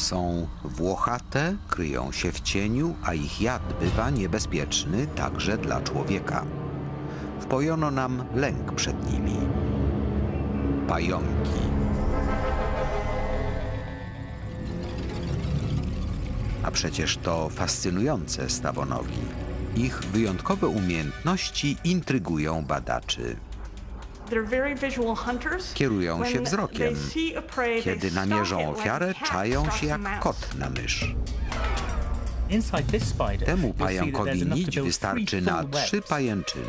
Są włochate, kryją się w cieniu, a ich jad bywa niebezpieczny także dla człowieka. Wpojono nam lęk przed nimi. Pająki. A przecież to fascynujące stawonogi. Ich wyjątkowe umiejętności intrygują badaczy. Kierują się wzrokiem. Kiedy namierzą ofiarę, czają się jak kot na mysz. Temu pająkowi nić wystarczy na 3 pajęczyny.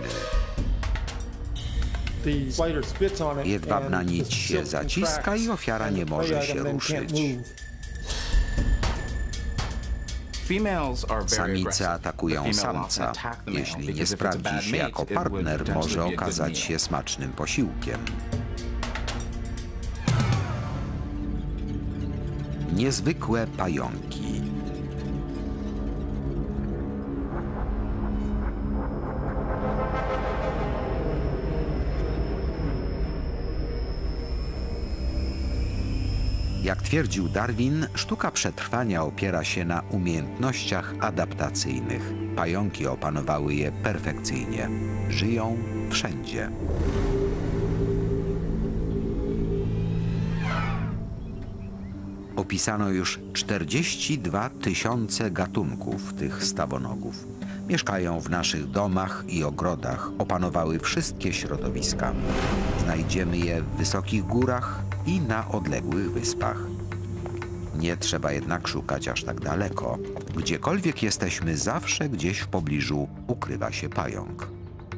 Jedwabna nić się zaciska i ofiara nie może się ruszyć. Samice atakują samca. Jeśli nie sprawdzi się jako partner, może okazać się smacznym posiłkiem. Niezwykłe pająki. Jak twierdził Darwin, sztuka przetrwania opiera się na umiejętnościach adaptacyjnych. Pająki opanowały je perfekcyjnie. Żyją wszędzie. Opisano już 42 000 gatunków tych stawonogów. Mieszkają w naszych domach i ogrodach, opanowały wszystkie środowiska. Znajdziemy je w wysokich górach i na odległych wyspach. Nie trzeba jednak szukać aż tak daleko. Gdziekolwiek jesteśmy, zawsze gdzieś w pobliżu ukrywa się pająk.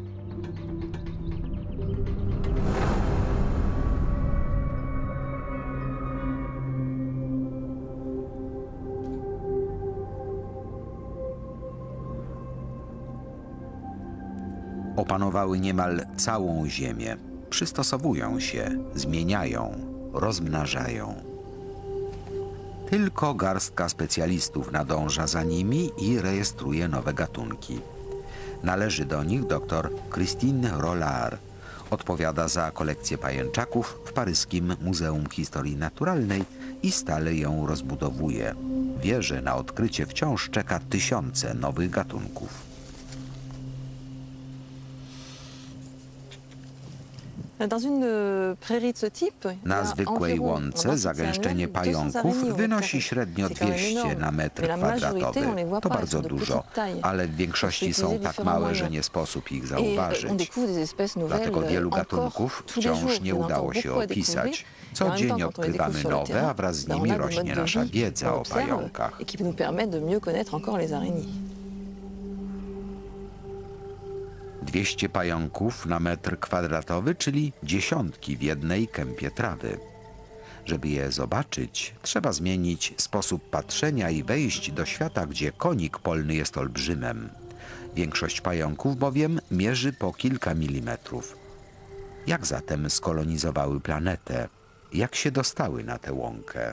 Opanowały niemal całą ziemię. Przystosowują się, zmieniają, rozmnażają. Tylko garstka specjalistów nadąża za nimi i rejestruje nowe gatunki. Należy do nich dr Christine Rollard. Odpowiada za kolekcję pajęczaków w paryskim Muzeum Historii Naturalnej i stale ją rozbudowuje. Wie, że na odkrycie wciąż czeka tysiące nowych gatunków. Na zwykłej łące zagęszczenie pająków wynosi średnio 200 na metr kwadratowy. To bardzo dużo, ale w większości są tak małe, że nie sposób ich zauważyć. Dlatego wielu gatunków wciąż nie udało się opisać. Co dzień odkrywamy nowe, a wraz z nimi rośnie nasza wiedza o pająkach. 200 pająków na metr kwadratowy, czyli dziesiątki w jednej kępie trawy. Żeby je zobaczyć, trzeba zmienić sposób patrzenia i wejść do świata, gdzie konik polny jest olbrzymem. Większość pająków bowiem mierzy po kilka milimetrów. Jak zatem skolonizowały planetę? Jak się dostały na tę łąkę?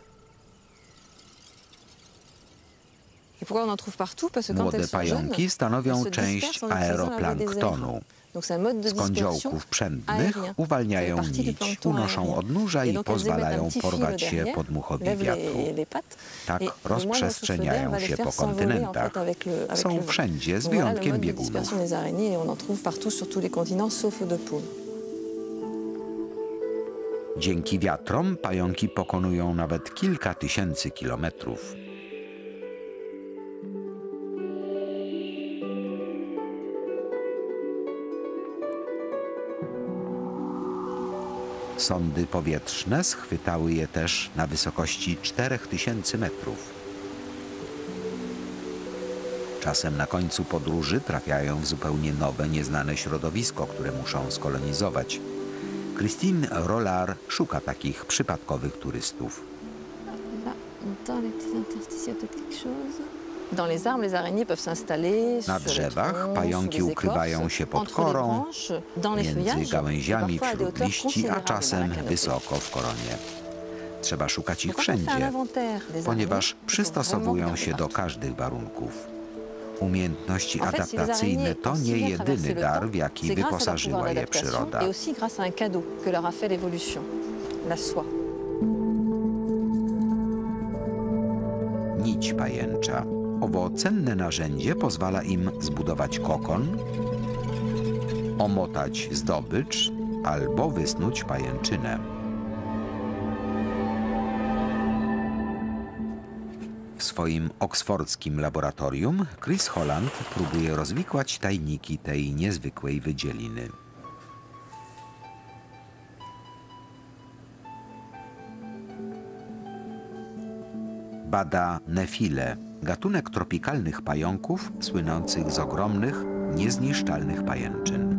Młode pająki stanowią część aeroplanktonu. Z kądziołków przędnych uwalniają nić, unoszą odnóża i pozwalają porwać się podmuchowi wiatru. Tak rozprzestrzeniają się po kontynentach. Są wszędzie, z wyjątkiem biegunów. Dzięki wiatrom pająki pokonują nawet kilka tysięcy kilometrów. Sondy powietrzne schwytały je też na wysokości 4000 metrów. Czasem na końcu podróży trafiają w zupełnie nowe, nieznane środowisko, które muszą skolonizować. Christine Rollard szuka takich przypadkowych turystów. Na drzewach pająki ukrywają się pod korą, między gałęziami, wśród liści, a czasem wysoko w koronie. Trzeba szukać ich wszędzie, ponieważ przystosowują się do każdych warunków. Umiejętności adaptacyjne to nie jedyny dar, w jaki wyposażyła je przyroda. nić pajęcza. Owo cenne narzędzie pozwala im zbudować kokon, omotać zdobycz albo wysnuć pajęczynę. W swoim oksfordzkim laboratorium Chris Holland próbuje rozwikłać tajniki tej niezwykłej wydzieliny. Bada nefile, gatunek tropikalnych pająków słynących z ogromnych, niezniszczalnych pajęczyn.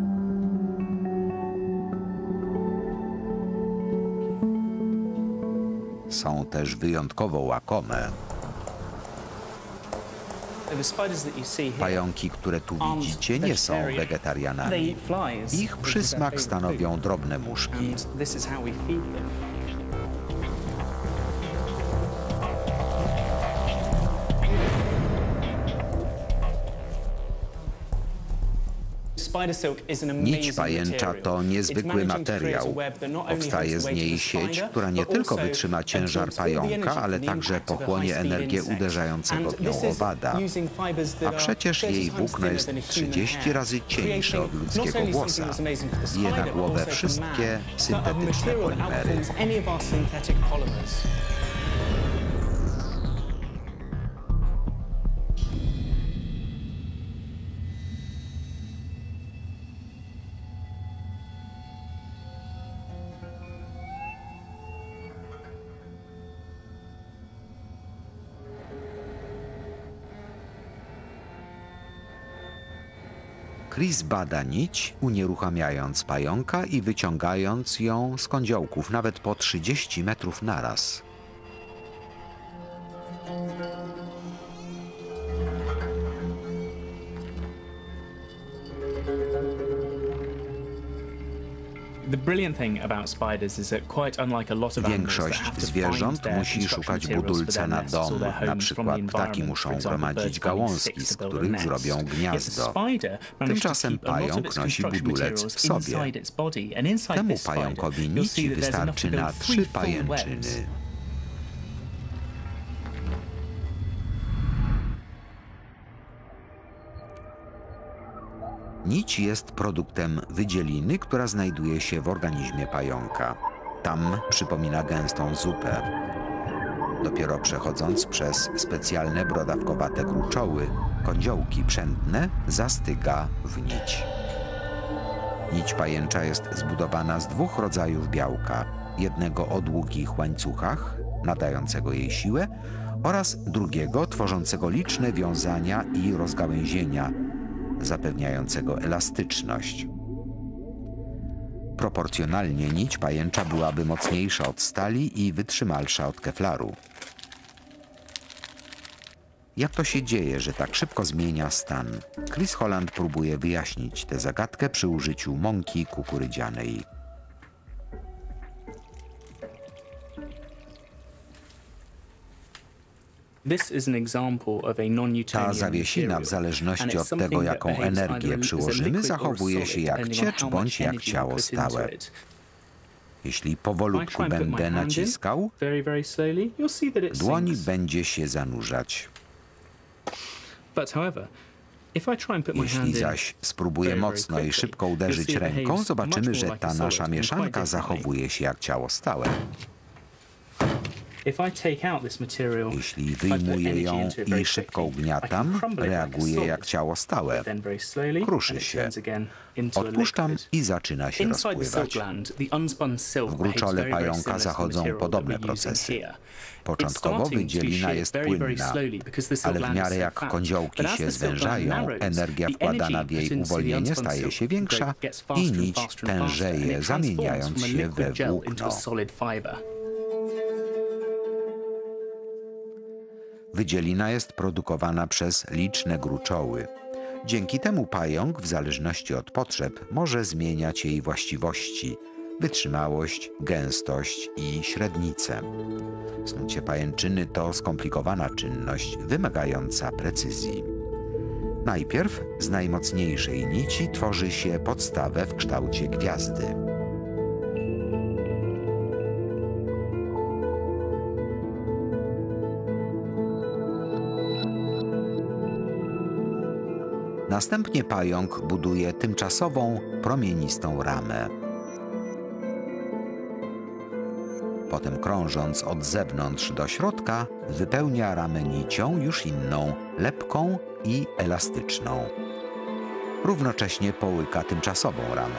Są też wyjątkowo łakome. Pająki, które tu widzicie, nie są wegetarianami. Ich przysmak stanowią drobne muszki. Nić pajęcza to niezwykły materiał. Powstaje z niej sieć, która nie tylko wytrzyma ciężar pająka, ale także pochłonie energię uderzającego w nią owada. A przecież jej włókno jest 30 razy cieńsze od ludzkiego włosa. Je na głowę wszystkie syntetyczne polimery. Chris bada nić, unieruchamiając pająka i wyciągając ją z kądziołków nawet po 30 metrów naraz. Większość zwierząt musi szukać budulca na dom. Na przykład ptaki muszą gromadzić gałązki, z których zrobią gniazdo. Tymczasem pająk nosi budulec w sobie. Temu pająkowi nici wystarczy na 3 pajęczyny. Nić jest produktem wydzieliny, która znajduje się w organizmie pająka. Tam przypomina gęstą zupę. Dopiero przechodząc przez specjalne brodawkowate gruczoły, kądziołki przędne, zastyga w nić. Nić pajęcza jest zbudowana z 2 rodzajów białka. Jednego o długich łańcuchach, nadającego jej siłę, oraz drugiego tworzącego liczne wiązania i rozgałęzienia, zapewniającego elastyczność. Proporcjonalnie nić pajęcza byłaby mocniejsza od stali i wytrzymalsza od keflaru. Jak to się dzieje, że tak szybko zmienia stan? Chris Holland próbuje wyjaśnić tę zagadkę przy użyciu mąki kukurydzianej. Ta zawiesina, w zależności od tego, jaką energię przyłożymy, zachowuje się jak ciecz bądź jak ciało stałe. Jeśli powolutku będę naciskał, dłoń będzie się zanurzać. Jeśli zaś spróbuję mocno i szybko uderzyć ręką, zobaczymy, że ta nasza mieszanka zachowuje się jak ciało stałe. Jeśli wyjmuję ją i szybko ugniatam, reaguje jak ciało stałe. Kruszy się. Odpuszczam i zaczyna się rozpływać. W gruczole pająka zachodzą podobne procesy. Początkowo wydzielina jest płynna, ale w miarę jak kądziołki się zwężają, energia wkładana w jej uwolnienie staje się większa i nić tężeje, zamieniając się we włókno. Wydzielina jest produkowana przez liczne gruczoły. Dzięki temu pająk, w zależności od potrzeb, może zmieniać jej właściwości, wytrzymałość, gęstość i średnicę. Snucie pajęczyny to skomplikowana czynność wymagająca precyzji. Najpierw z najmocniejszej nici tworzy się podstawę w kształcie gwiazdy. Następnie pająk buduje tymczasową, promienistą ramę. Potem, krążąc od zewnątrz do środka, wypełnia ramę nicią już inną, lepką i elastyczną. Równocześnie połyka tymczasową ramę.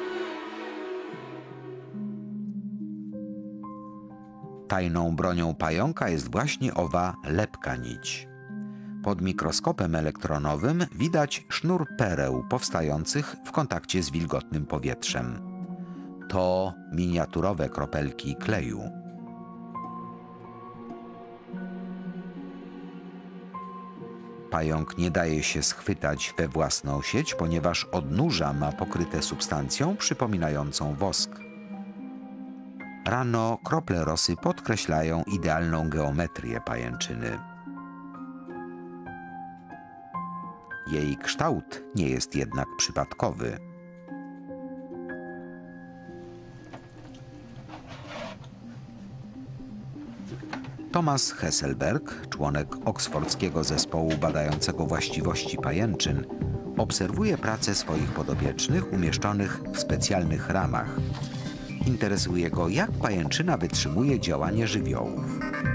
Tajną bronią pająka jest właśnie owa lepka nić. Pod mikroskopem elektronowym widać sznur pereł powstających w kontakcie z wilgotnym powietrzem. To miniaturowe kropelki kleju. Pająk nie daje się schwytać we własną sieć, ponieważ odnóża ma pokryte substancją przypominającą wosk. Rano krople rosy podkreślają idealną geometrię pajęczyny. Jej kształt nie jest jednak przypadkowy. Thomas Hesselberg, członek oksfordzkiego zespołu badającego właściwości pajęczyn, obserwuje pracę swoich podopiecznych umieszczonych w specjalnych ramach. Interesuje go, jak pajęczyna wytrzymuje działanie żywiołów.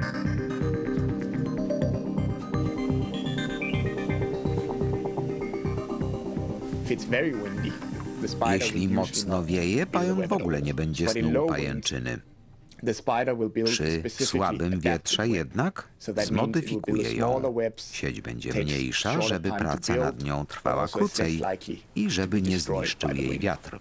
Jeśli mocno wieje, pająk w ogóle nie będzie snuł pajęczyny. Przy słabym wietrze jednak zmodyfikuje ją. Sieć będzie mniejsza, żeby praca nad nią trwała krócej i żeby nie zniszczył jej wiatr.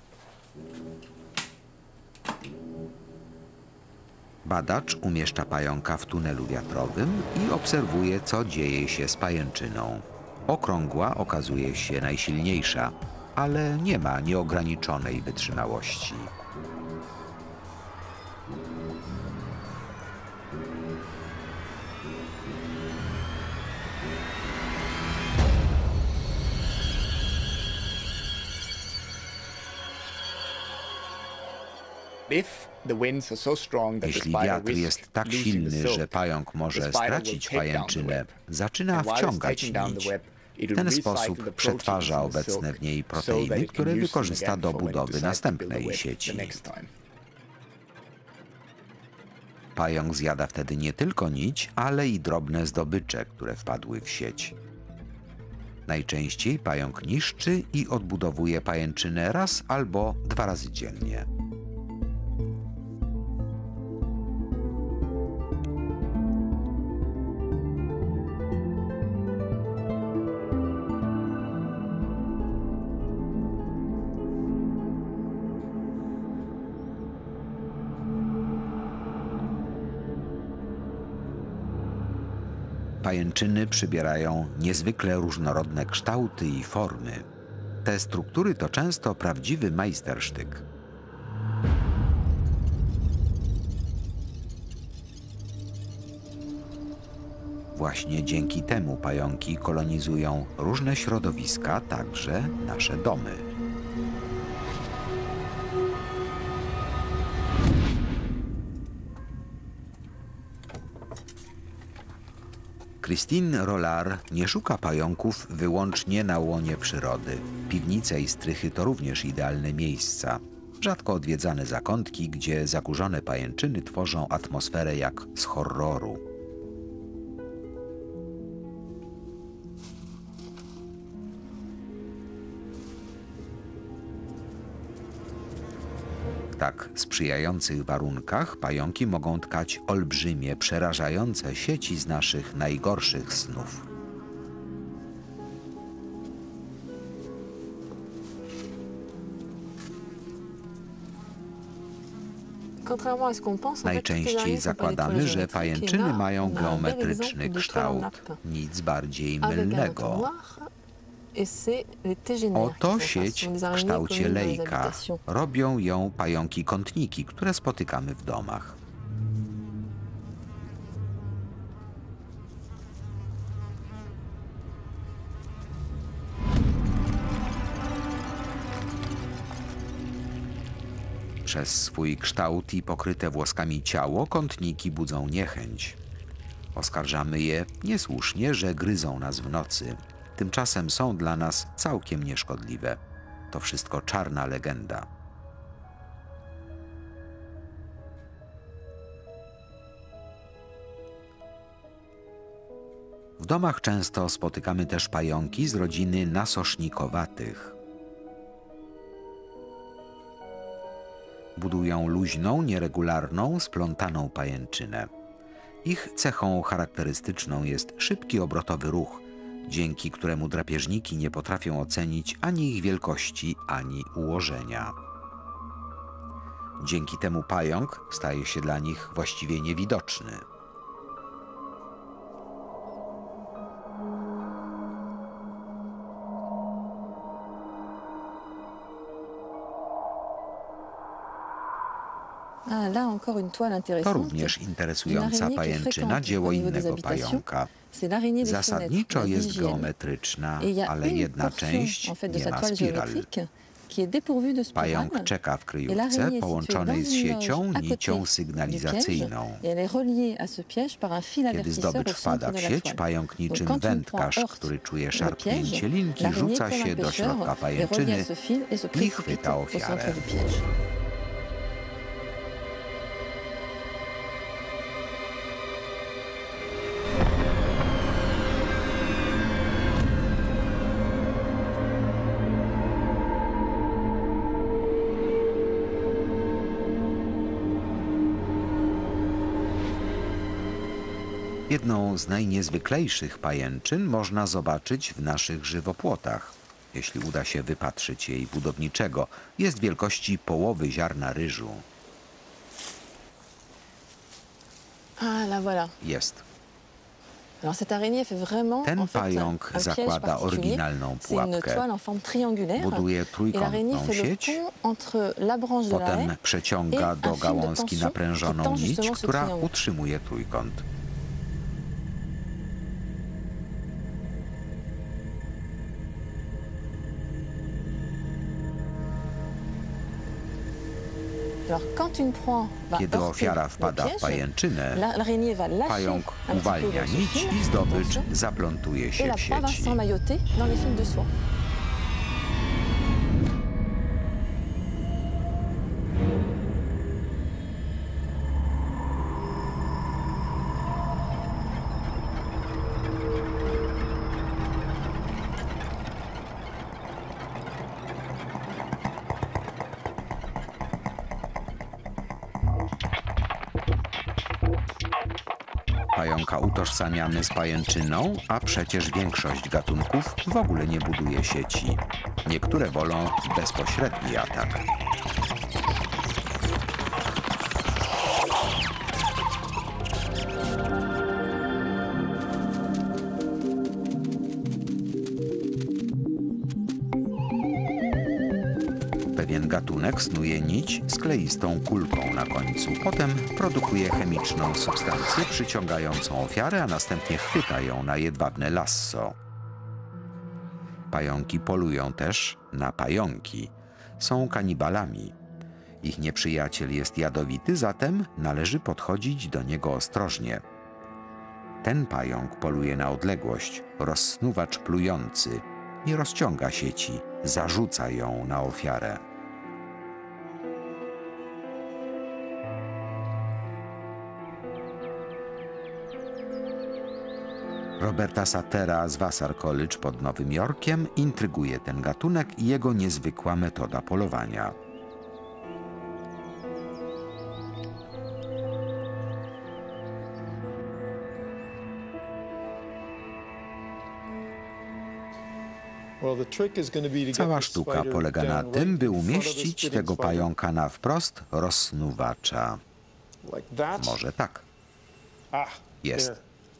Badacz umieszcza pająka w tunelu wiatrowym i obserwuje, co dzieje się z pajęczyną. Okrągła okazuje się najsilniejsza, ale nie ma nieograniczonej wytrzymałości. Jeśli wiatr jest tak silny, że pająk może stracić pajęczynę, zaczyna wciągać nić. W ten sposób przetwarza obecne w niej proteiny, które wykorzysta do budowy następnej sieci. Pająk zjada wtedy nie tylko nić, ale i drobne zdobycze, które wpadły w sieć. Najczęściej pająk niszczy i odbudowuje pajęczynę raz albo 2 razy dziennie. Pajęczyny przybierają niezwykle różnorodne kształty i formy. Te struktury to często prawdziwy majstersztyk. Właśnie dzięki temu pająki kolonizują różne środowiska, także nasze domy. Christine Rollard nie szuka pająków wyłącznie na łonie przyrody. Piwnice i strychy to również idealne miejsca. Rzadko odwiedzane zakątki, gdzie zakurzone pajęczyny tworzą atmosferę jak z horroru. W tak sprzyjających warunkach pająki mogą tkać olbrzymie, przerażające sieci z naszych najgorszych snów. Najczęściej zakładamy, że pajęczyny mają geometryczny kształt. Nic bardziej mylnego. Oto sieć w kształcie lejka. Robią ją pająki kątniki, które spotykamy w domach. Przez swój kształt i pokryte włoskami ciało kątniki budzą niechęć. Oskarżamy je niesłusznie, że gryzą nas w nocy. Tymczasem są dla nas całkiem nieszkodliwe. To wszystko czarna legenda. W domach często spotykamy też pająki z rodziny nasosznikowatych. Budują luźną, nieregularną, splątaną pajęczynę. Ich cechą charakterystyczną jest szybki obrotowy ruch, dzięki któremu drapieżniki nie potrafią ocenić ani ich wielkości, ani ułożenia. Dzięki temu pająk staje się dla nich właściwie niewidoczny. To również interesująca pajęczyna, dzieło innego pająka. Zasadniczo jest geometryczna, ale jedna część nie ma spiral. Pająk czeka w kryjówce połączonej z siecią nicią sygnalizacyjną. Kiedy zdobycz wpada w sieć, pająk niczym wędkarz, który czuje szarpnięcie linki, rzuca się do środka pajęczyny i chwyta ofiarę. Jedną z najniezwyklejszych pajęczyn można zobaczyć w naszych żywopłotach. Jeśli uda się wypatrzyć jej budowniczego, jest wielkości połowy ziarna ryżu. Jest. Ten pająk zakłada oryginalną pułapkę. Buduje trójkątną sieć, potem przeciąga do gałązki naprężoną nić, która utrzymuje trójkąt. Kiedy ofiara wpada w pajęczynę, pająk uwalnia nić i zdobycz zaplątuje się w sieci. Pająka utożsamiamy z pajęczyną, a przecież większość gatunków w ogóle nie buduje sieci. Niektóre wolą bezpośredni atak. Pewien gatunek snuje nić z kleistą kulką na końcu. Potem produkuje chemiczną substancję przyciągającą ofiarę, a następnie chwyta ją na jedwabne lasso. Pająki polują też na pająki. Są kanibalami. Ich nieprzyjaciel jest jadowity, zatem należy podchodzić do niego ostrożnie. Ten pająk poluje na odległość, rozsnuwacz plujący. Nie rozciąga sieci, zarzuca ją na ofiarę. Roberta Satera z Vassar College pod Nowym Jorkiem intryguje ten gatunek i jego niezwykła metoda polowania. Cała sztuka polega na tym, by umieścić tego pająka na wprost rozsnuwacza. Może tak. Jest.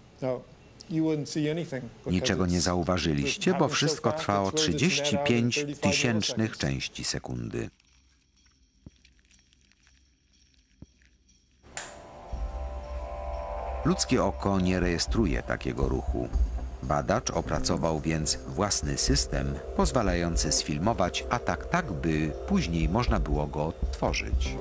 Niczego nie zauważyliście, bo wszystko trwało 35 tysięcznych części sekundy. Ludzkie oko nie rejestruje takiego ruchu. Badacz opracował więc własny system pozwalający sfilmować atak tak, by później można było go odtworzyć.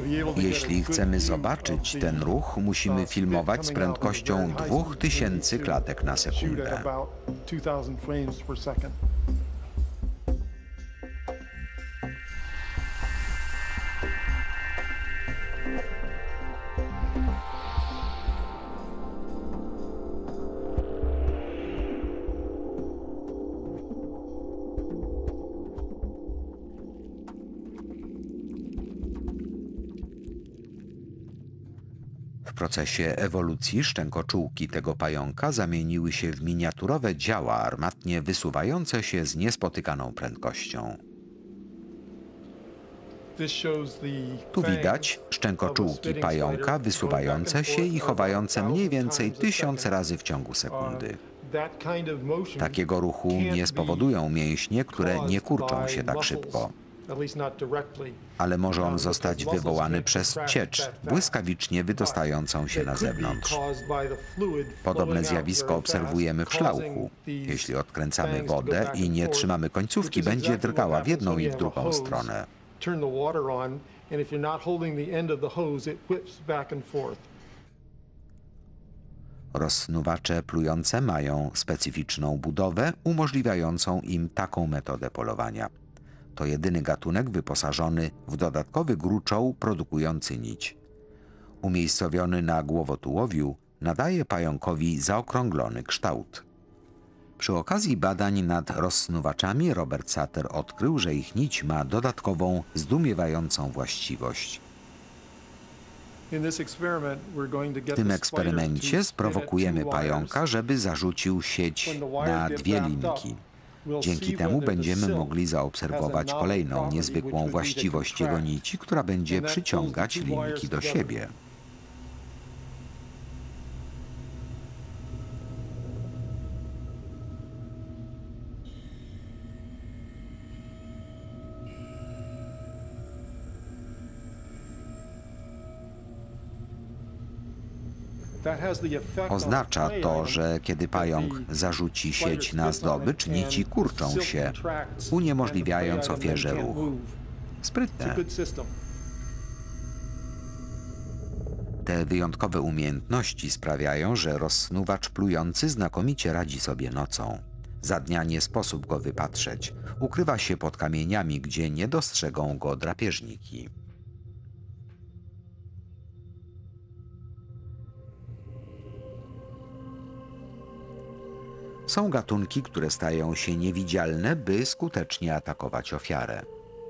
Jeśli chcemy zobaczyć ten ruch, musimy filmować z prędkością 2000 klatek na sekundę. W procesie ewolucji szczękoczułki tego pająka zamieniły się w miniaturowe działa armatnie wysuwające się z niespotykaną prędkością. Tu widać szczękoczułki pająka wysuwające się i chowające mniej więcej 1000 razy w ciągu sekundy. Takiego ruchu nie spowodują mięśnie, które nie kurczą się tak szybko. Ale może on zostać wywołany przez ciecz, błyskawicznie wydostającą się na zewnątrz. Podobne zjawisko obserwujemy w szlauchu. Jeśli odkręcamy wodę i nie trzymamy końcówki, będzie drgała w jedną i w drugą stronę. Rozsnuwacze plujące mają specyficzną budowę umożliwiającą im taką metodę polowania. To jedyny gatunek wyposażony w dodatkowy gruczoł produkujący nić. Umiejscowiony na głowotułowiu nadaje pająkowi zaokrąglony kształt. Przy okazji badań nad rozsnuwaczami Robert Sutter odkrył, że ich nić ma dodatkową, zdumiewającą właściwość. W tym eksperymencie sprowokujemy pająka, żeby zarzucił sieć na 2 linki. Dzięki temu będziemy mogli zaobserwować kolejną niezwykłą właściwość jego nici, która będzie przyciągać linki do siebie. Oznacza to, że kiedy pająk zarzuci sieć na zdobycz, nici kurczą się, uniemożliwiając ofierze ruch. Sprytne. Te wyjątkowe umiejętności sprawiają, że rozsnuwacz plujący znakomicie radzi sobie nocą. Za dnia nie sposób go wypatrzeć. Ukrywa się pod kamieniami, gdzie nie dostrzegą go drapieżniki. Są gatunki, które stają się niewidzialne, by skutecznie atakować ofiarę.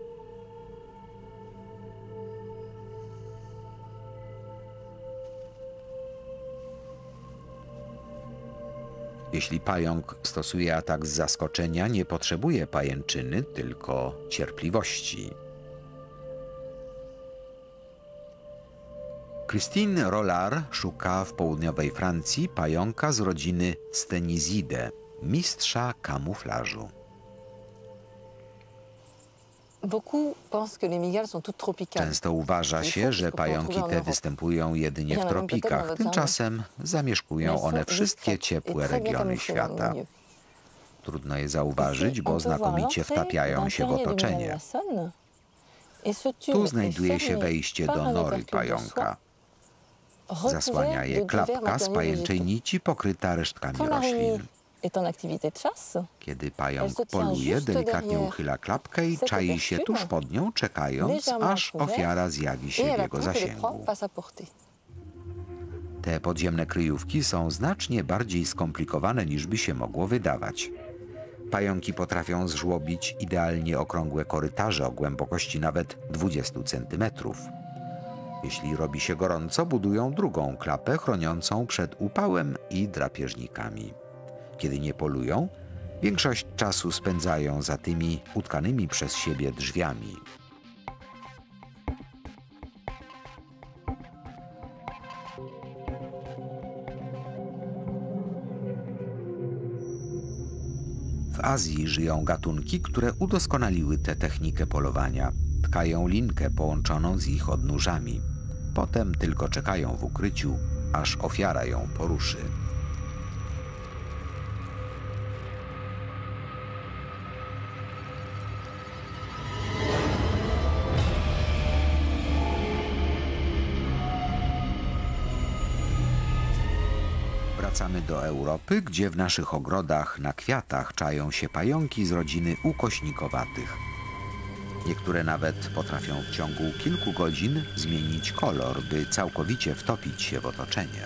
Jeśli pająk stosuje atak z zaskoczenia, nie potrzebuje pajęczyny, tylko cierpliwości. Christine Rollard szuka w południowej Francji pająka z rodziny Stenizidae, mistrza kamuflażu. Często uważa się, że pająki te występują jedynie w tropikach, tymczasem zamieszkują one wszystkie ciepłe regiony świata. Trudno je zauważyć, bo znakomicie wtapiają się w otoczenie. Tu znajduje się wejście do nory pająka. Zasłania je klapka z pajęczej nici pokryta resztkami roślin. Kiedy pająk poluje, delikatnie uchyla klapkę i czai się tuż pod nią, czekając, aż ofiara zjawi się w jego zasięgu. Te podziemne kryjówki są znacznie bardziej skomplikowane, niż by się mogło wydawać. Pająki potrafią zżłobić idealnie okrągłe korytarze o głębokości nawet 20 cm. Jeśli robi się gorąco, budują drugą klapę chroniącą przed upałem i drapieżnikami. Kiedy nie polują, większość czasu spędzają za tymi utkanymi przez siebie drzwiami. W Azji żyją gatunki, które udoskonaliły tę technikę polowania. Tkają linkę połączoną z ich odnóżami. Potem tylko czekają w ukryciu, aż ofiara ją poruszy. wracamy do Europy, gdzie w naszych ogrodach na kwiatach czają się pająki z rodziny ukośnikowatych. Niektóre nawet potrafią w ciągu kilku godzin zmienić kolor, by całkowicie wtopić się w otoczenie.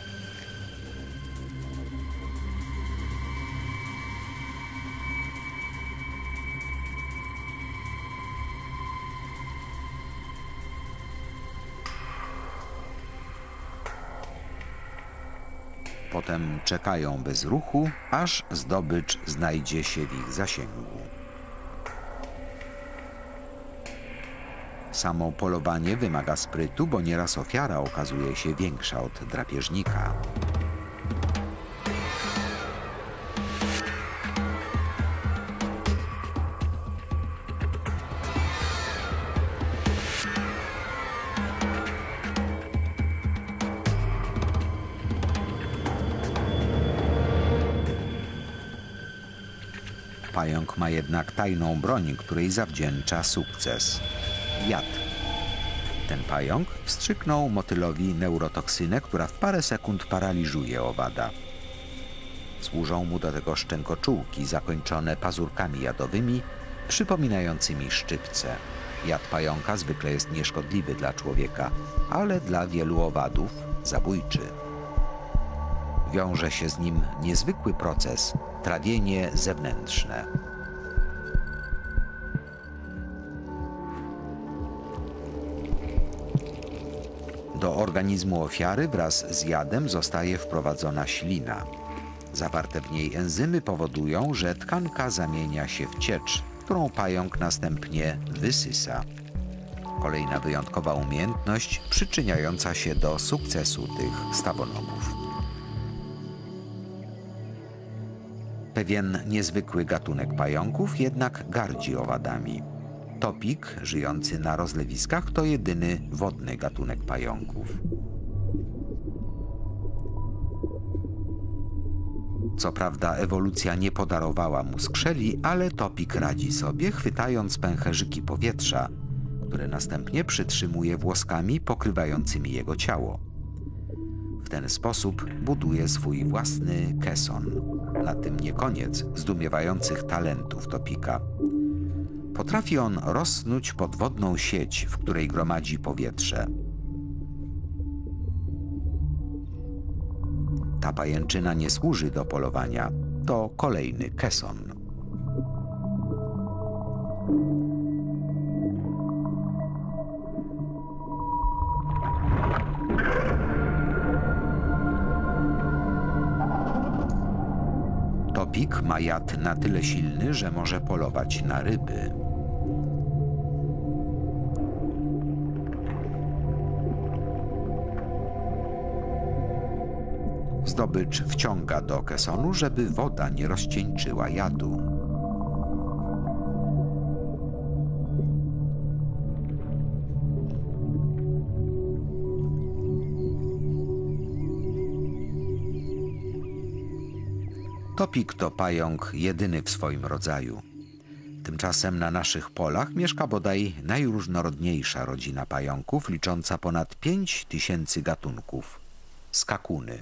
Potem czekają bez ruchu, aż zdobycz znajdzie się w ich zasięgu. Samo polowanie wymaga sprytu, bo nieraz ofiara okazuje się większa od drapieżnika. Pająk ma jednak tajną broń, której zawdzięcza sukces. Jad. Ten pająk wstrzyknął motylowi neurotoksynę, która w parę sekund paraliżuje owada. Służą mu do tego szczękoczułki zakończone pazurkami jadowymi, przypominającymi szczypce. Jad pająka zwykle jest nieszkodliwy dla człowieka, ale dla wielu owadów zabójczy. Wiąże się z nim niezwykły proces – trawienie zewnętrzne. Do organizmu ofiary wraz z jadem zostaje wprowadzona ślina. Zawarte w niej enzymy powodują, że tkanka zamienia się w ciecz, którą pająk następnie wysysa. Kolejna wyjątkowa umiejętność przyczyniająca się do sukcesu tych stawonomów. Pewien niezwykły gatunek pająków jednak gardzi owadami. Topik, żyjący na rozlewiskach, to jedyny wodny gatunek pająków. Co prawda ewolucja nie podarowała mu skrzeli, ale topik radzi sobie, chwytając pęcherzyki powietrza, które następnie przytrzymuje włoskami pokrywającymi jego ciało. W ten sposób buduje swój własny keson. Na tym nie koniec zdumiewających talentów topika. Potrafi on rozsnuć podwodną sieć, w której gromadzi powietrze. Ta pajęczyna nie służy do polowania. To kolejny keson. Topik ma jad na tyle silny, że może polować na ryby. Zdobycz wciąga do kesonu, żeby woda nie rozcieńczyła jadu. Topik to pająk jedyny w swoim rodzaju. Tymczasem na naszych polach mieszka bodaj najróżnorodniejsza rodzina pająków, licząca ponad 5000 gatunków – skakuny.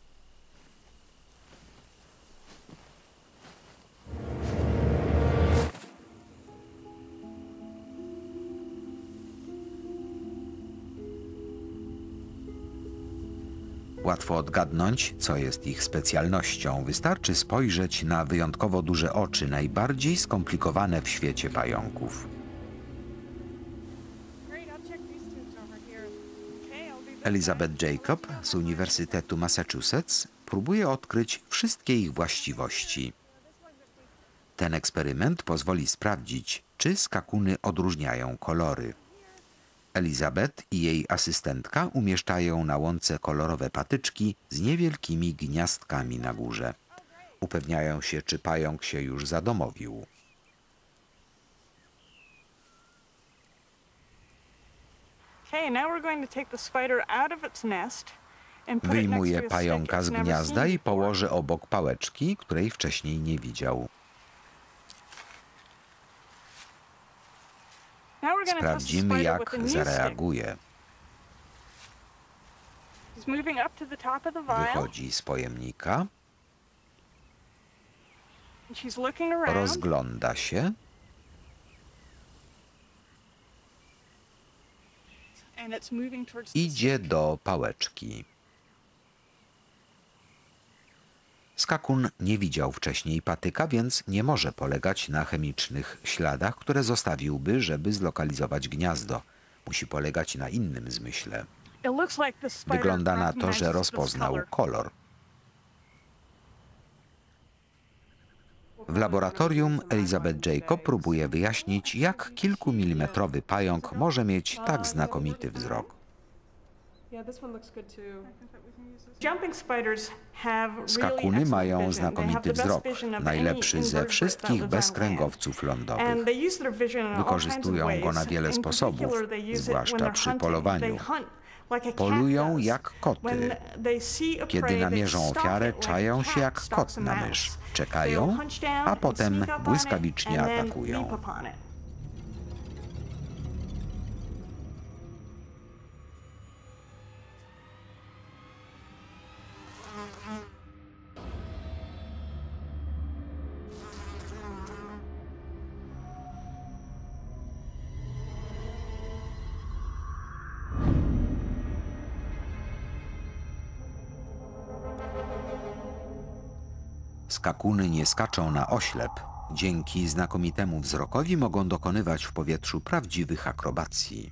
Łatwo odgadnąć, co jest ich specjalnością. Wystarczy spojrzeć na wyjątkowo duże oczy, najbardziej skomplikowane w świecie pająków. Elizabeth Jacob z Uniwersytetu Massachusetts próbuje odkryć wszystkie ich właściwości. Ten eksperyment pozwoli sprawdzić, czy skakuny odróżniają kolory. Elizabeth i jej asystentka umieszczają na łące kolorowe patyczki z niewielkimi gniazdkami na górze. Upewniają się, czy pająk się już zadomowił. Wyjmuje pająka z gniazda i położy obok pałeczki, której wcześniej nie widział. Sprawdzimy, jak zareaguje. She's moving up to the top of the vial. Wychodzi z pojemnika, And she's looking around. rozgląda się And it's moving towards the idzie do pałeczki. Skakun nie widział wcześniej patyka, więc nie może polegać na chemicznych śladach, które zostawiłby, żeby zlokalizować gniazdo. Musi polegać na innym zmyśle. It looks like the spider Wygląda na to, recognizes że this rozpoznał color. kolor. W laboratorium Elizabeth Jacob próbuje wyjaśnić, jak kilkumilimetrowy pająk może mieć tak znakomity wzrok. Jumping spiders have really Skakuny excellent mają vision. They have znakomity the best wzrok, vision of najlepszy any ze invertebrate wszystkich other than bezkręgowców land. lądowych. And they use their vision in all kinds of Wykorzystują go na ways. wiele In sposobów, particular, they use it when zwłaszcza they're przy hunting. polowaniu. They hunt like a cat Polują does. jak koty. When they see a Kiedy prey, they namierzą stalk ofiarę, it like czają a się cat jak stalks kot a na mouse. mysz. They'll Czekają, hunch down a and potem sneak up on it błyskawicznie and then atakują. leap upon it. Skakuny nie skaczą na oślep. Dzięki znakomitemu wzrokowi mogą dokonywać w powietrzu prawdziwych akrobacji.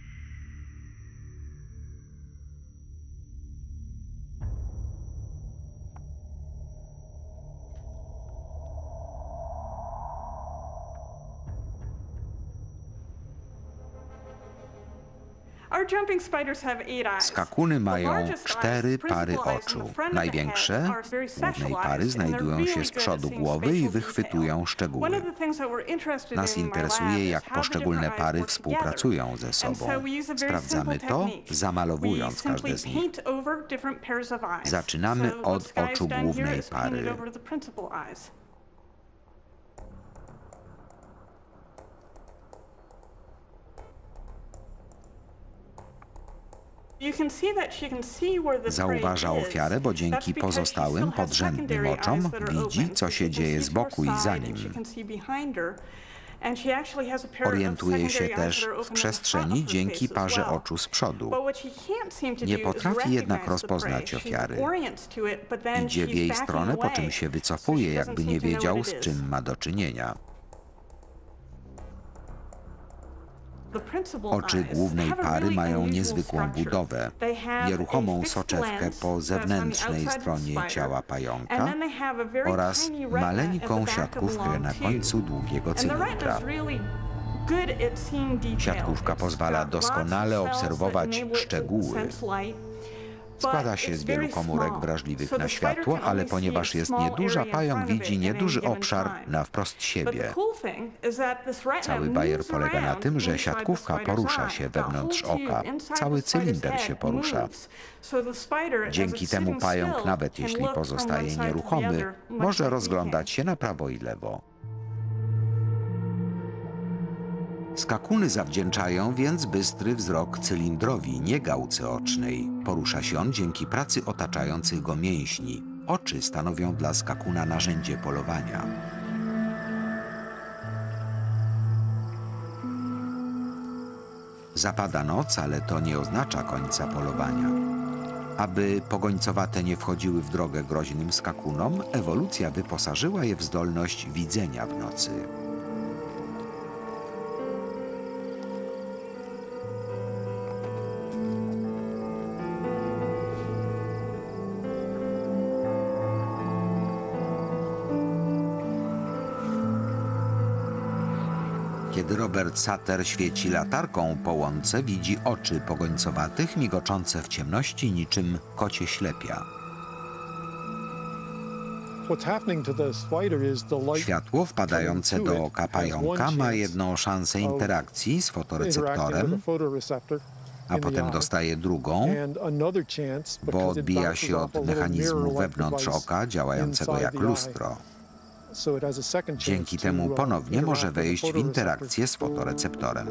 Our jumping spiders have 8 eyes. Skakuny mają The largest 4 eyes, pary principal eyes in oczu. the front of the Największe, head, are very głównej specialized, pary, and they're znajdują really się z good at przodu seeing głowy i spatial wychwytują detail. szczegóły. One of the things that we're interested Nas in my lab interesuje, is jak how the poszczególne different eyes pary work współpracują ze together. sobą. And so we use a very Sprawdzamy simple to, technique. zamalowując We simply każde z nich. paint over different pairs of eyes. Zaczynamy So od what Sky's oczu done głównej here is painted pary. over the principal eyes. Zauważa ofiarę, bo dzięki pozostałym podrzędnym oczom widzi, co się dzieje z boku i za nim. Orientuje się też w przestrzeni dzięki parze oczu z przodu. Nie potrafi jednak rozpoznać ofiary. Idzie w jej stronę, po czym się wycofuje, jakby nie wiedział, z czym ma do czynienia. Oczy głównej pary mają niezwykłą budowę, nieruchomą soczewkę po zewnętrznej stronie ciała pająka oraz maleńką siatkówkę na końcu długiego cylindra. Siatkówka pozwala doskonale obserwować szczegóły. Składa się z wielu komórek wrażliwych na światło, ale ponieważ jest nieduża, pająk widzi nieduży obszar na wprost siebie. Cały bajer polega na tym, że siatkówka porusza się wewnątrz oka. Cały cylinder się porusza. Dzięki temu pająk, nawet jeśli pozostaje nieruchomy, może rozglądać się na prawo i lewo. Skakuny zawdzięczają więc bystry wzrok cylindrowi, nie gałce ocznej. Porusza się on dzięki pracy otaczających go mięśni. Oczy stanowią dla skakuna narzędzie polowania. Zapada noc, ale to nie oznacza końca polowania. Aby pogońcowate nie wchodziły w drogę groźnym skakunom, ewolucja wyposażyła je w zdolność widzenia w nocy. Kiedy Robert Sutter świeci latarką po łące, widzi oczy pogońcowatych migoczące w ciemności niczym kocie ślepia. Światło wpadające do oka pająka ma jedną szansę interakcji z fotoreceptorem, a potem dostaje drugą, bo odbija się od mechanizmu wewnątrz oka działającego jak lustro. Dzięki temu ponownie może wejść w interakcję z fotoreceptorem.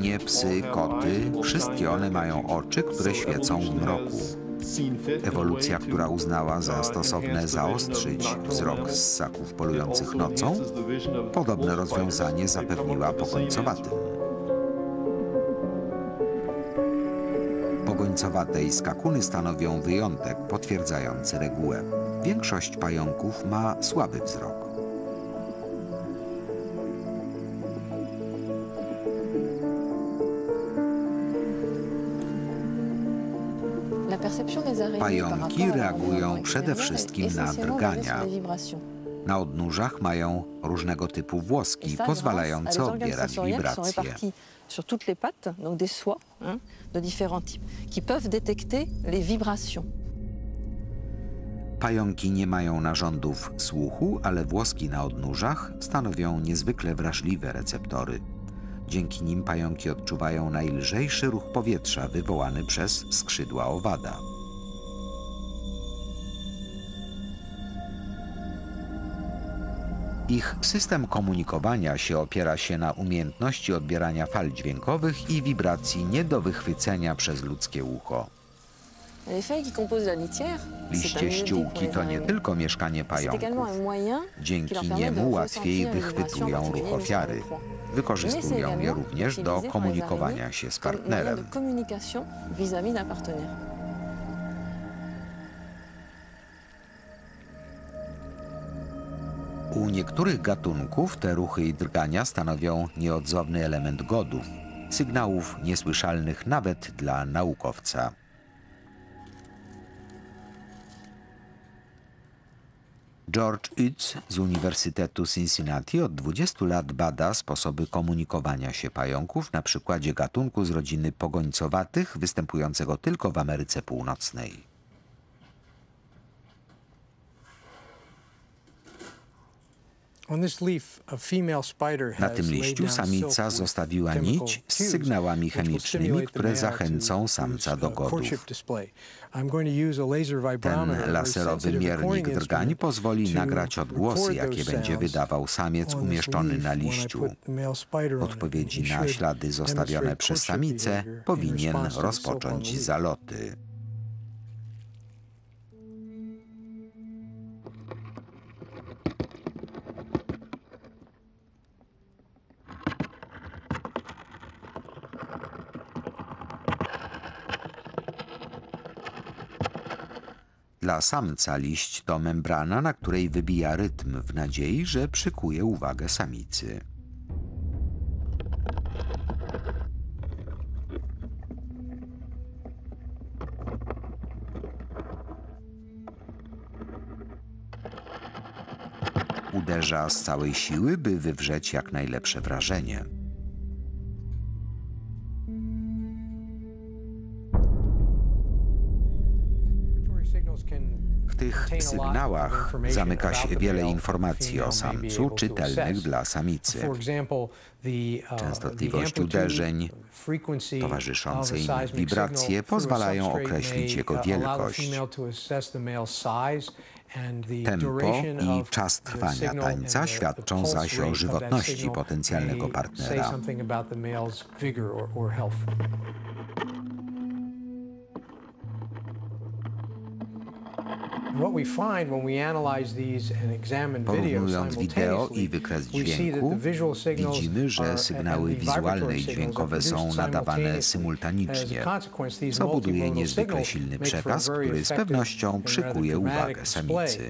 Konie, psy, koty, wszystkie one mają oczy, które świecą w mroku. Ewolucja, która uznała za stosowne zaostrzyć wzrok ssaków polujących nocą, podobne rozwiązanie zapewniła pogońcowatym. Pogońcowate i skakuny stanowią wyjątek potwierdzający regułę. Większość pająków ma słaby wzrok. Pająki reagują przede wszystkim na drgania. Na odnóżach mają różnego typu włoski, pozwalające odbierać wibracje. Sur toutes les pattes, donc des soies de différents types, qui peuvent détecter les vibrations. Pająki nie mają narządów słuchu, ale włoski na odnóżach stanowią niezwykle wrażliwe receptory. Dzięki nim pająki odczuwają najlżejszy ruch powietrza wywołany przez skrzydła owada. Ich system komunikowania się opiera się na umiejętności odbierania fal dźwiękowych i wibracji nie do wychwycenia przez ludzkie ucho. Liście ściółki to nie tylko mieszkanie pająków. Dzięki niemu łatwiej wychwytują ruch ofiary. Wykorzystują je również do komunikowania się z partnerem. U niektórych gatunków te ruchy i drgania stanowią nieodzowny element godów, sygnałów niesłyszalnych nawet dla naukowca. George Utz z Uniwersytetu Cincinnati od 20 lat bada sposoby komunikowania się pająków na przykładzie gatunku z rodziny pogońcowatych występującego tylko w Ameryce Północnej. Na tym liściu samica zostawiła nić z sygnałami chemicznymi, które zachęcą samca do godów. Ten laserowy miernik drgań pozwoli nagrać odgłosy, jakie będzie wydawał samiec umieszczony na liściu. W odpowiedzi na ślady zostawione przez samicę powinien rozpocząć zaloty. Dla samca liść to membrana, na której wybija rytm w nadziei, że przykuje uwagę samicy. Uderza z całej siły, by wywrzeć jak najlepsze wrażenie. W tych sygnałach zamyka się wiele informacji o samcu, czytelnych dla samicy. Częstotliwość uderzeń, towarzyszące im wibracje pozwalają określić jego wielkość. Tempo i czas trwania tańca świadczą zaś o żywotności potencjalnego partnera. Porównując wideo i wykres dźwięku, widzimy, że sygnały wizualne i dźwiękowe są nadawane symultanicznie, co buduje niezwykle silny przekaz, który z pewnością przykuje uwagę samicy.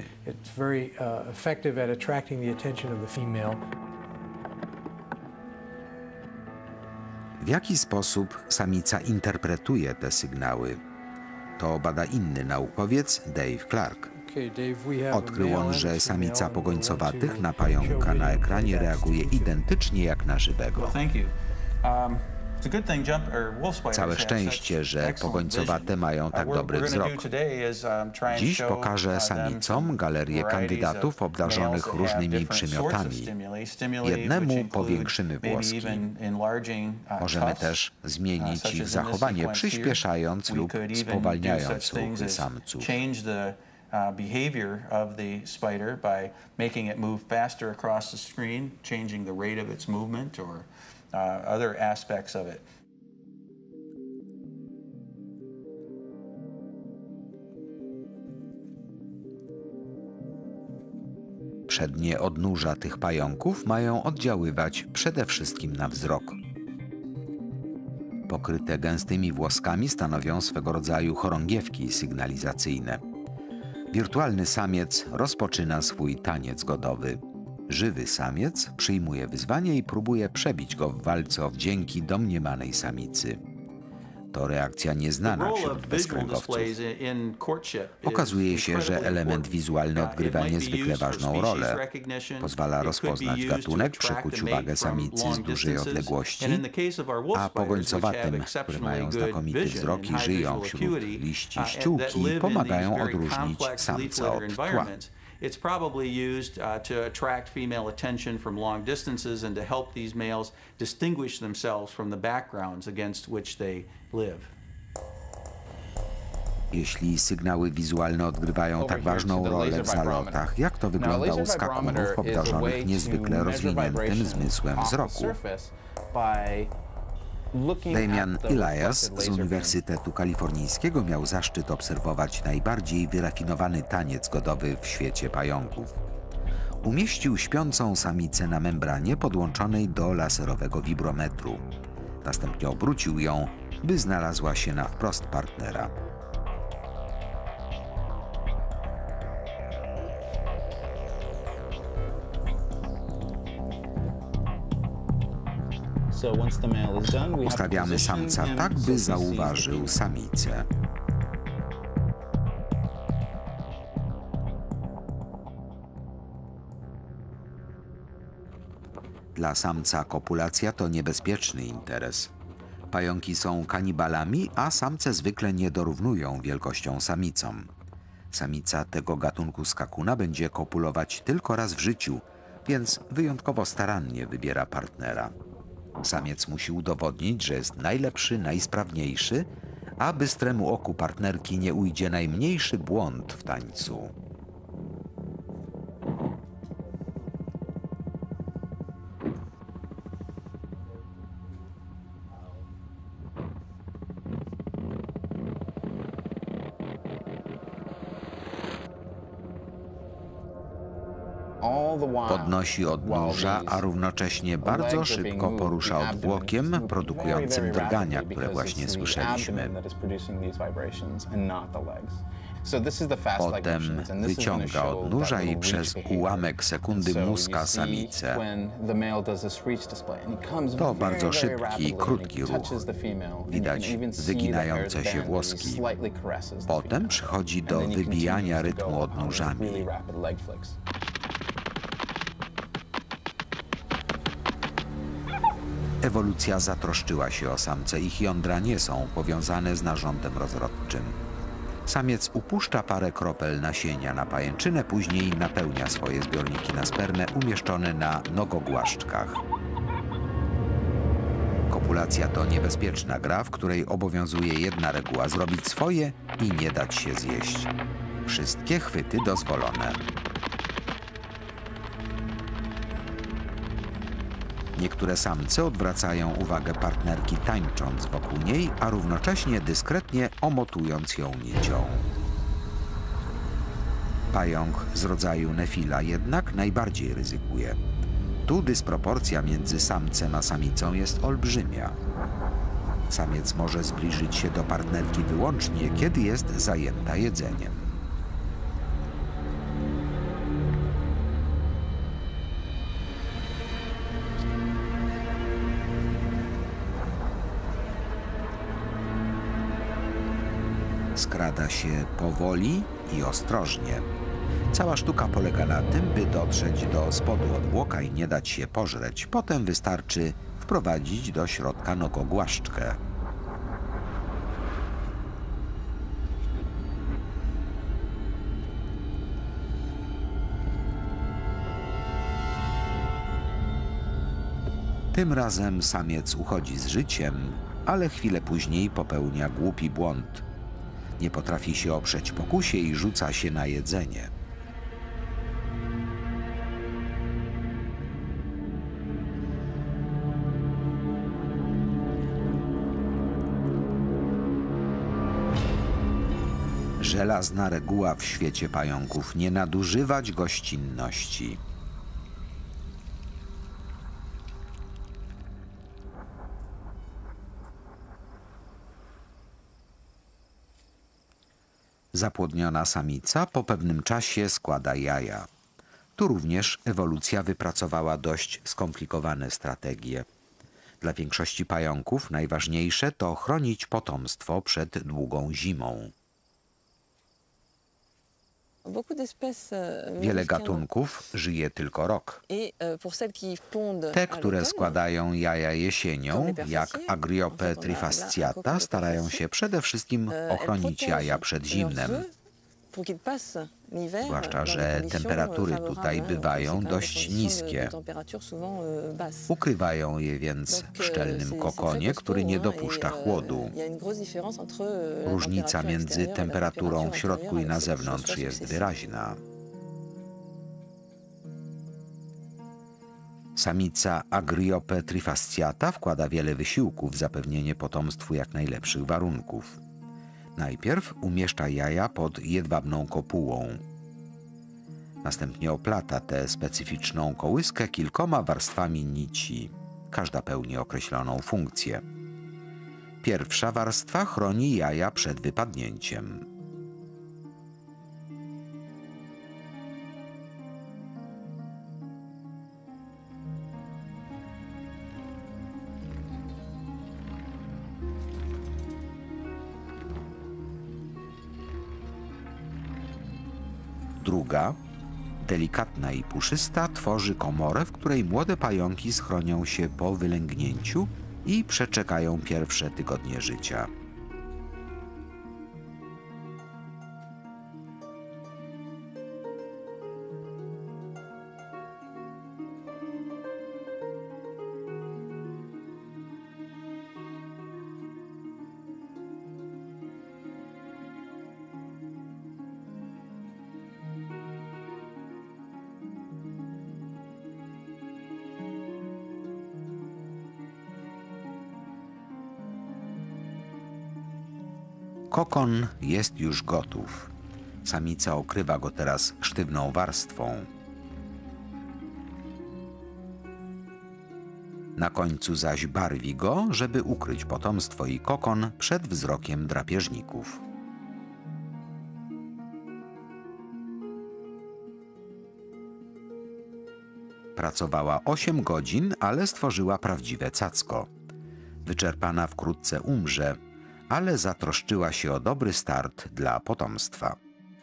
W jaki sposób samica interpretuje te sygnały? To bada inny naukowiec, Dave Clark. Odkrył on, że samica pogońcowatych na pająka na ekranie reaguje identycznie jak na żywego. Całe szczęście, że pogońcowate mają tak dobry wzrok. Dziś pokażę samicom galerię kandydatów obdarzonych różnymi przymiotami. Jednemu powiększymy włoski. Możemy też zmienić ich zachowanie, przyspieszając lub spowalniając ruchy samców. Behavior of the spider by making it move faster across the screen, changing the rate of its movement, or other aspects of it. Przednie odnóża tych pająków mają oddziaływać przede wszystkim na wzrok. Pokryte gęstymi włoskami stanowią swego rodzaju chorągiewki sygnalizacyjne. Wirtualny samiec rozpoczyna swój taniec godowy. Żywy samiec przyjmuje wyzwanie i próbuje przebić go w walce o wdzięki domniemanej samicy. To reakcja nieznana wśród bezkręgowców. Okazuje się, że element wizualny odgrywa niezwykle ważną rolę. Pozwala rozpoznać gatunek, przykuć uwagę samicy z dużej odległości, a pogońcowatym, które mają znakomity wzrok i żyją wśród liści ściółki, pomagają odróżnić samca od tła. It's probably used to attract female attention from long distances and to help these males distinguish themselves from the backgrounds against which they live. Jeśli sygnały wizualne odgrywają tak ważną rolę w zalotach, jak to wygląda u skakunów obdarzonych niezwykle rozwiniętym zmysłem wzroku? Damian Elias z Uniwersytetu Kalifornijskiego miał zaszczyt obserwować najbardziej wyrafinowany taniec godowy w świecie pająków. Umieścił śpiącą samicę na membranie podłączonej do laserowego wibrometru. Następnie obrócił ją, by znalazła się na wprost partnera. Ustawiamy samca tak, by zauważył samicę. Dla samca kopulacja to niebezpieczny interes. Pająki są kanibalami, a samce zwykle nie dorównują wielkością samicom. Samica tego gatunku skakuna będzie kopulować tylko raz w życiu, więc wyjątkowo starannie wybiera partnera. Samiec musi udowodnić, że jest najlepszy, najsprawniejszy, a bystremu oku partnerki nie ujdzie najmniejszy błąd w tańcu. Podnosi odnóża, a równocześnie bardzo szybko porusza odwłokiem produkującym drgania, które właśnie słyszeliśmy. Potem wyciąga odnóża i przez ułamek sekundy muska samicę. To bardzo szybki i krótki ruch. Widać wyginające się włoski. Potem przychodzi do wybijania rytmu odnóżami. Ewolucja zatroszczyła się o samce. Ich jądra nie są powiązane z narządem rozrodczym. Samiec upuszcza parę kropel nasienia na pajęczynę, później napełnia swoje zbiorniki na spermę umieszczone na nogogłaszczkach. Kopulacja to niebezpieczna gra, w której obowiązuje jedna reguła: zrobić swoje i nie dać się zjeść. Wszystkie chwyty dozwolone. Niektóre samce odwracają uwagę partnerki tańcząc wokół niej, a równocześnie dyskretnie omotując ją nicią. Pająk z rodzaju nefila jednak najbardziej ryzykuje. Tu dysproporcja między samcem a samicą jest olbrzymia. Samiec może zbliżyć się do partnerki wyłącznie, kiedy jest zajęta jedzeniem. Skrada się powoli i ostrożnie. Cała sztuka polega na tym, by dotrzeć do spodu odwłoka i nie dać się pożreć. Potem wystarczy wprowadzić do środka nogogłaszczkę. Tym razem samiec uchodzi z życiem, ale chwilę później popełnia głupi błąd. Nie potrafi się oprzeć pokusie i rzuca się na jedzenie. Żelazna reguła w świecie pająków: nie nadużywać gościnności. Zapłodniona samica po pewnym czasie składa jaja. Tu również ewolucja wypracowała dość skomplikowane strategie. Dla większości pająków najważniejsze to chronić potomstwo przed długą zimą. Wiele gatunków żyje tylko rok. Te, które składają jaja jesienią, jak Agriope trifasciata, starają się przede wszystkim ochronić jaja przed zimnem. Zwłaszcza że temperatury tutaj bywają dość niskie. Ukrywają je więc w szczelnym kokonie, który nie dopuszcza chłodu. Różnica między temperaturą w środku i na zewnątrz jest wyraźna. Samica Agriope trifasciata wkłada wiele wysiłku w zapewnienie potomstwu jak najlepszych warunków. Najpierw umieszcza jaja pod jedwabną kopułą. Następnie oplata tę specyficzną kołyskę kilkoma warstwami nici. Każda pełni określoną funkcję. Pierwsza warstwa chroni jaja przed wypadnięciem. Druga, delikatna i puszysta, tworzy komorę, w której młode pająki schronią się po wylęgnięciu i przeczekają pierwsze tygodnie życia. Kokon jest już gotów. Samica okrywa go teraz sztywną warstwą. Na końcu zaś barwi go, żeby ukryć potomstwo i kokon przed wzrokiem drapieżników. Pracowała 8 godzin, ale stworzyła prawdziwe cacko. Wyczerpana wkrótce umrze, ale zatroszczyła się o dobry start dla potomstwa.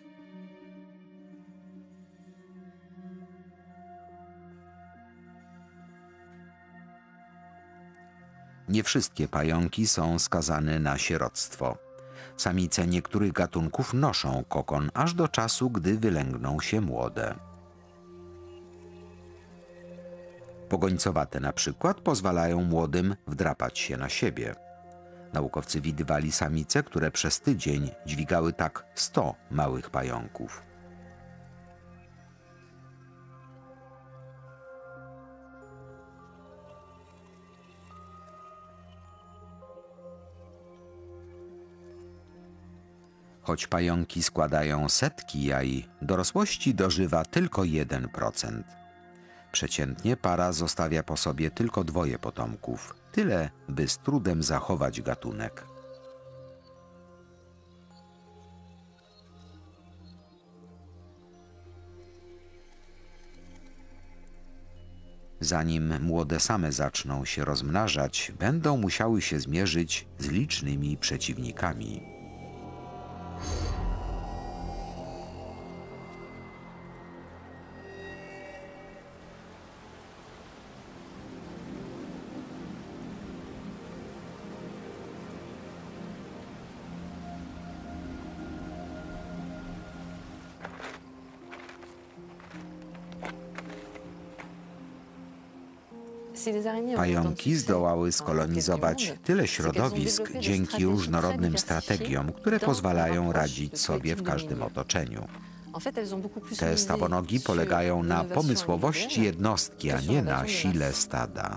Nie wszystkie pająki są skazane na sieroctwo. Samice niektórych gatunków noszą kokon aż do czasu, gdy wylęgną się młode. Pogońcowate na przykład pozwalają młodym wdrapać się na siebie. Naukowcy widywali samice, które przez tydzień dźwigały tak 100 małych pająków. Choć pająki składają setki jaj, dorosłości dożywa tylko 1%. Przeciętnie para zostawia po sobie tylko 2 potomków. Tyle, by z trudem zachować gatunek. Zanim młode same zaczną się rozmnażać, będą musiały się zmierzyć z licznymi przeciwnikami. Pająki zdołały skolonizować tyle środowisk dzięki różnorodnym strategiom, które pozwalają radzić sobie w każdym otoczeniu. Te stawonogi polegają na pomysłowości jednostki, a nie na sile stada.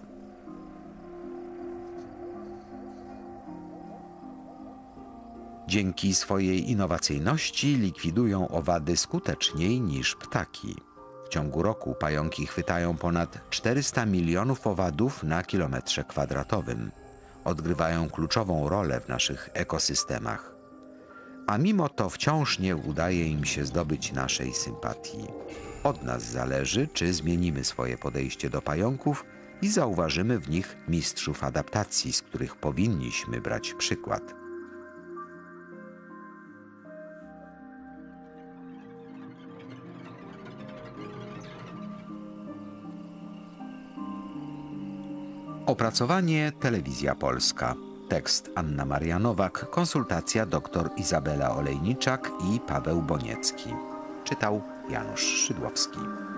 Dzięki swojej innowacyjności likwidują owady skuteczniej niż ptaki. W ciągu roku pająki chwytają ponad 400 milionów owadów na kilometrze kwadratowym. Odgrywają kluczową rolę w naszych ekosystemach. A mimo to wciąż nie udaje im się zdobyć naszej sympatii. Od nas zależy, czy zmienimy swoje podejście do pająków i zauważymy w nich mistrzów adaptacji, z których powinniśmy brać przykład. Opracowanie Telewizja Polska. Tekst Anna Maria Nowak, konsultacja dr Izabela Olejniczak i Paweł Boniecki. Czytał Janusz Szydłowski.